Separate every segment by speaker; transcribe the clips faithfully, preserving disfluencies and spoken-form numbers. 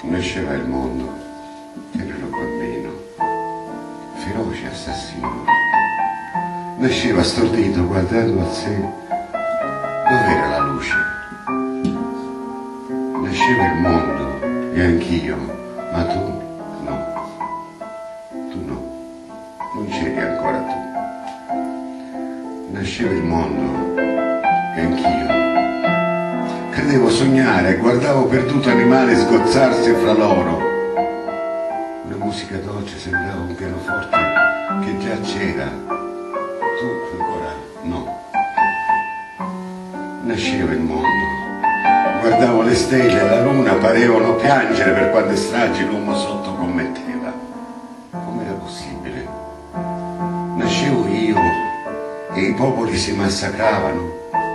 Speaker 1: Nasceva il mondo, tenero bambino, feroce assassino. Nasceva stordito guardando a sé dov'era la luce. Nasceva il mondo e anch'io, ma tu no. Tu no, non c'eri ancora tu. Nasceva il mondo e anch'io. Credevo sognare, guardavo perduto animale sgozzarsi fra loro. Una musica dolce sembrava un pianoforte che già c'era. Tu ancora no. Nasceva il mondo. Guardavo le stelle e la luna parevano piangere per quante stragi l'uomo sotto commetteva. Com'era possibile? Nascevo io e i popoli si massacravano.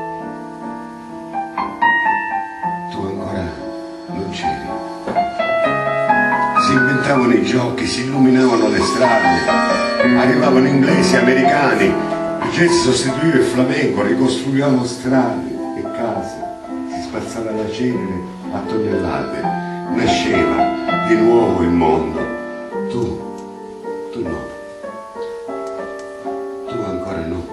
Speaker 1: Si inventavano i giochi, si illuminavano le strade, arrivavano inglesi, americani, il jazz sostituiva il flamenco, ricostruivamo strade e case, si spazzava la cenere a tonnellate, nasceva di nuovo il mondo. Tu, tu no, tu ancora no.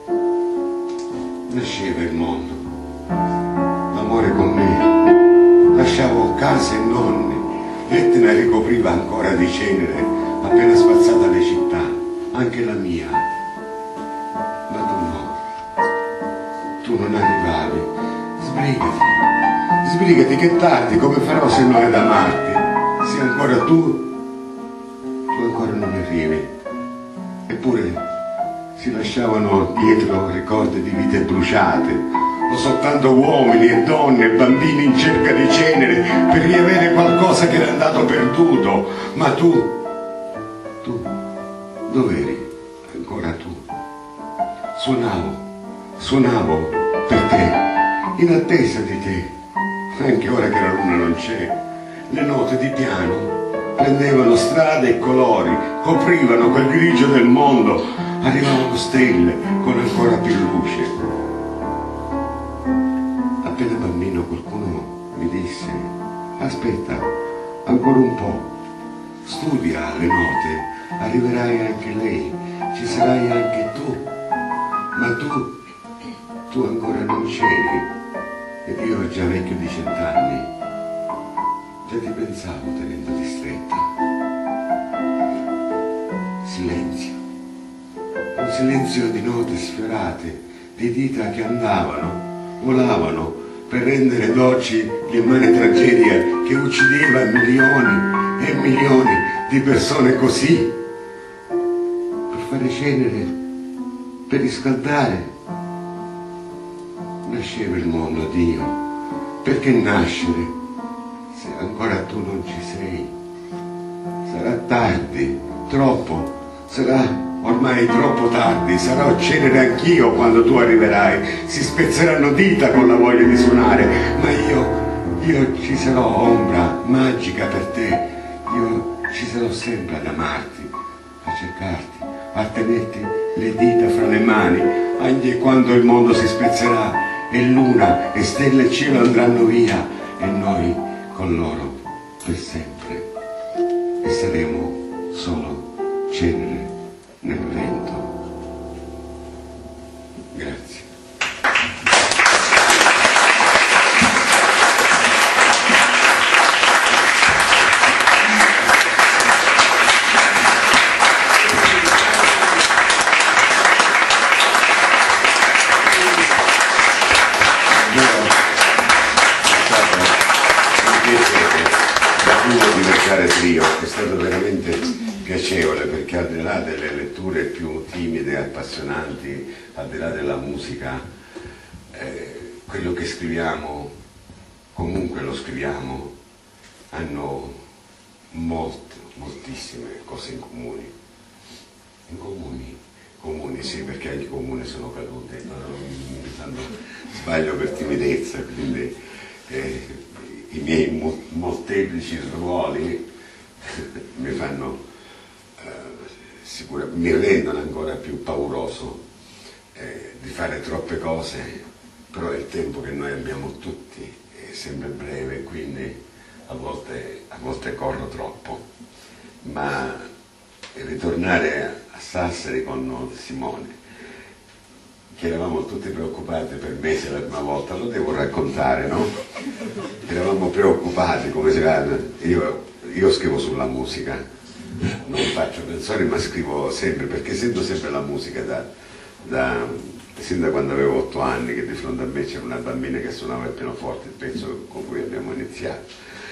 Speaker 1: Nasceva il mondo, l'amore con me, lasciavo case e nonni. L'Etna ricopriva ancora di cenere, appena spazzata le città, anche la mia. Ma tu no, tu non arrivavi. Sbrigati, sbrigati che è tardi, come farò se non è da amarti? Se ancora tu, tu ancora non arrivi. Eppure si lasciavano dietro ricordi di vite bruciate, o soltanto uomini e donne e bambini in cerca di cenere per riavere qualcosa che era andato perduto. Ma tu, tu, dov'eri? Ancora tu. Suonavo, suonavo per te, in attesa di te, anche ora che la luna non c'è. Le note di piano prendevano strade e colori, coprivano quel grigio del mondo, arrivavano stelle con ancora più luce. Appena bambino qualcuno mi disse: aspetta, ancora un po', studia le note, arriverai anche lei, ci sarai anche tu. Ma tu, tu ancora non c'eri, ed io già vecchio di cent'anni, già ti pensavo tenendoti stretta. Silenzio, un silenzio di note sfiorate, di dita che andavano, volavano, per rendere dolci l'immane tragedia che uccideva milioni e milioni di persone così, per fare cenere, per riscaldare. Nasceva il mondo, Dio, perché nascere se ancora tu non ci sei? Sarà tardi, troppo, sarà ormai troppo tardi, sarò cenere anch'io quando tu arriverai, si spezzeranno dita con la voglia di suonare, ma io, io ci sarò ombra magica per te, io ci sarò sempre ad amarti, a cercarti, a tenerti le dita fra le mani, anche quando il mondo si spezzerà e luna e stelle e cielo andranno via e noi con loro per sempre, e saremo solo cenere nel vento. Grazie. Trio è stato veramente piacevole, perché al di là delle letture più timide e appassionanti, al di là della musica, eh, quello che scriviamo, comunque lo scriviamo, hanno molte, moltissime cose in comune. In comuni, comuni sì, perché anche i comuni sono caduti, no? Ogni tanto sbaglio per timidezza, quindi eh, i miei molteplici ruoli mi fanno eh, sicuramente, mi rendono ancora più pauroso eh, di fare troppe cose, però il tempo che noi abbiamo tutti è sempre breve, quindi a volte, a volte corro troppo, ma ritornare a Sassari con Simone, che eravamo tutti preoccupati per mesi la prima volta, lo devo raccontare, no? Eravamo preoccupati, come si va, io, io scrivo sulla musica, non faccio canzoni ma scrivo sempre, perché sento sempre la musica da, da, sin da quando avevo otto anni, che di fronte a me c'era una bambina che suonava il pianoforte, il pezzo con cui abbiamo iniziato,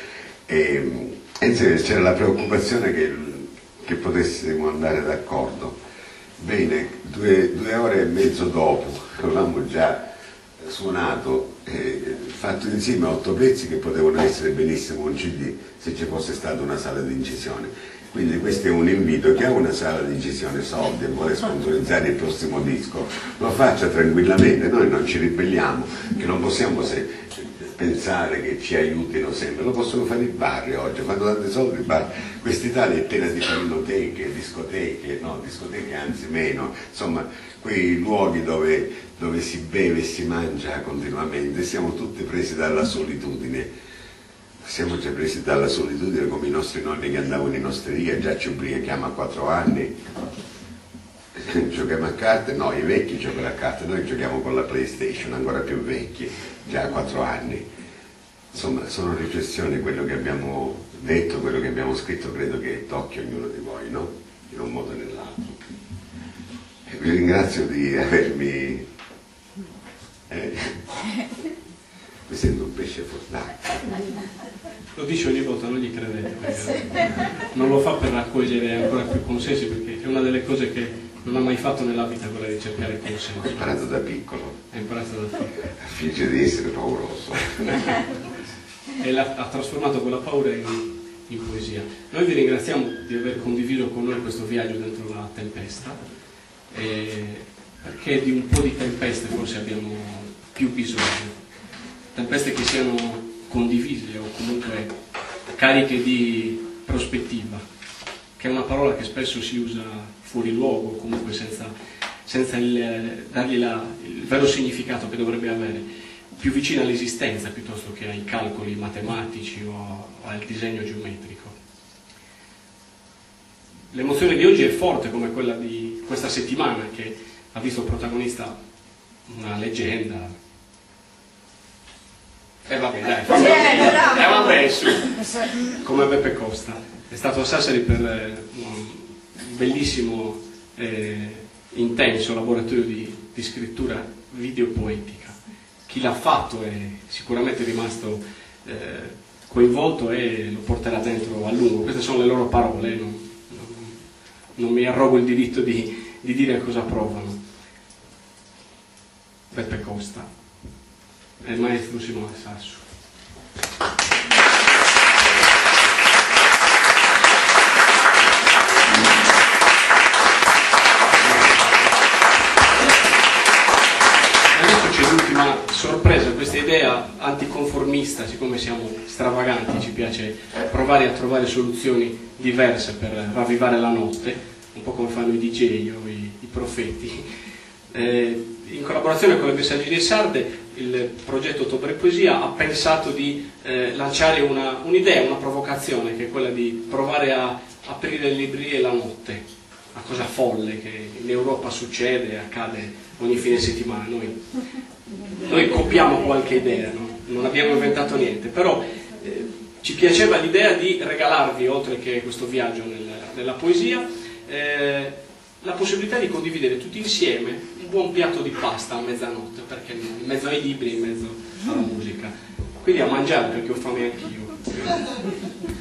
Speaker 1: e, e c'era la preoccupazione che, che potessimo andare d'accordo. Bene, due, due ore e mezzo dopo avevamo già suonato, eh, fatto insieme otto pezzi che potevano essere benissimo un C D se ci fosse stata una sala di incisione. Quindi questo è un invito: che ha una sala di incisione soldi e vuole sponsorizzare il prossimo disco, lo faccia tranquillamente, noi non ci ribelliamo, che non possiamo se, pensare che ci aiutino sempre, lo possono fare i bar oggi, fanno tanti soldi i bar. Quest'Italia è piena di filmoteche, discoteche, no, discoteche anzi meno, insomma quei luoghi dove, dove si beve e si mangia continuamente. Siamo tutti presi dalla solitudine, siamo già presi dalla solitudine come i nostri nonni che andavano in osteria, già ci ubriachiamo a quattro anni, giochiamo a carte, no, i vecchi giocano a carte, noi giochiamo con la PlayStation, ancora più vecchi, già a quattro anni. Insomma, sono riflessioni, quello che abbiamo detto, quello che abbiamo scritto, credo che tocchi ognuno di voi, no? In un modo o nell'altro. E vi ringrazio di avermi... Eh? Mi sento un pesce fuor d'acqua.
Speaker 2: Lo dice ogni volta, non gli credete, perché non lo fa per raccogliere ancora più consensi, perché è una delle cose che non ha mai fatto nella vita, quella di cercare consensi.
Speaker 1: Ho imparato da piccolo.
Speaker 2: Ha imparato da piccolo.
Speaker 1: A fingere di essere pauroso.
Speaker 2: E la, ha trasformato quella paura in, in poesia. Noi vi ringraziamo di aver condiviso con noi questo viaggio dentro la tempesta, eh, perché di un po' di tempeste forse abbiamo più bisogno. Tempeste che siano condivise o comunque cariche di prospettiva, che è una parola che spesso si usa fuori luogo, comunque senza, senza il, dargli la, il vero significato che dovrebbe avere, più vicina all'esistenza piuttosto che ai calcoli matematici o, o al disegno geometrico. L'emozione di oggi è forte come quella di questa settimana, che ha visto protagonista una leggenda. E eh vabbè, dai, eh vabbè, su, come Beppe Costa. È stato a Sassari per eh, un bellissimo, eh, intenso laboratorio di, di scrittura videopoetica. Chi l'ha fatto è sicuramente rimasto eh, coinvolto e lo porterà dentro a lungo. Queste sono le loro parole, non, non, non mi arrogo il diritto di, di dire cosa provano. Beppe Costa e il maestro Simone Sasso. Adesso c'è l'ultima sorpresa, questa idea anticonformista. Siccome siamo stravaganti, ci piace provare a trovare soluzioni diverse per ravvivare la notte, un po' come fanno i D J o i, i profeti. Eh, in collaborazione con le Messaggerie Sarde, il progetto Ottobre Poesia ha pensato di eh, lanciare un'idea, una, una provocazione, che è quella di provare a aprire le librerie la notte, una cosa folle che in Europa succede, accade ogni fine settimana. Noi, noi copiamo qualche idea, no? Non abbiamo inventato niente, però eh, ci piaceva l'idea di regalarvi, oltre che questo viaggio nel, nella poesia, eh, la possibilità di condividere tutti insieme un buon piatto di pasta a mezzanotte, perché no? In mezzo ai libri, in mezzo alla musica. Quindi a mangiare, perché ho fame anch'io.